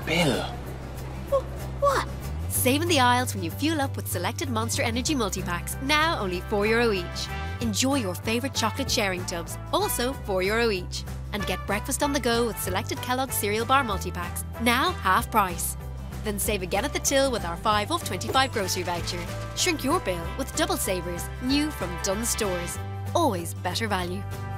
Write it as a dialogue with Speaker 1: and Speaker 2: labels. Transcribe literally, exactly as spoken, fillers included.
Speaker 1: bill.
Speaker 2: What? Save in the aisles when you fuel up with selected Monster Energy multi-packs, now only four euro each. Enjoy your favourite chocolate sharing tubs, also four euro each. And get breakfast on the go with selected Kellogg's cereal bar multi-packs, now half price. Then save again at the till with our five off twenty-five grocery voucher. Shrink your bill with Double Savers, new from Dunnes Stores. Always better value.